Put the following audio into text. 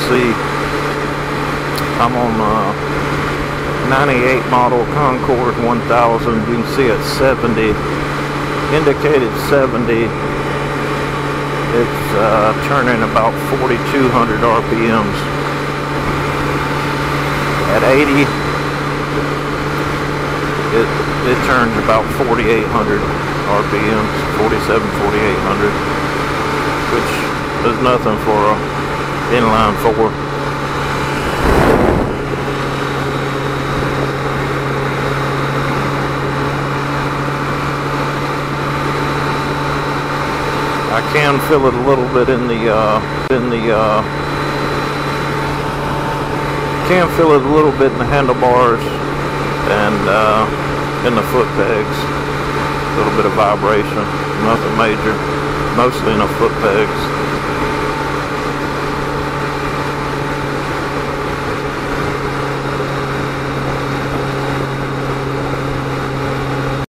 see I'm on 98 model Concord 1000. You can see at 70, indicated 70, it's turning about 4,200 RPMs. At 80, it turns about 4,800 RPMs, 47, 4,800, which is nothing for a inline four. I can feel it a little bit in the handlebars and in the foot pegs. A little bit of vibration, nothing major, mostly in the foot pegs.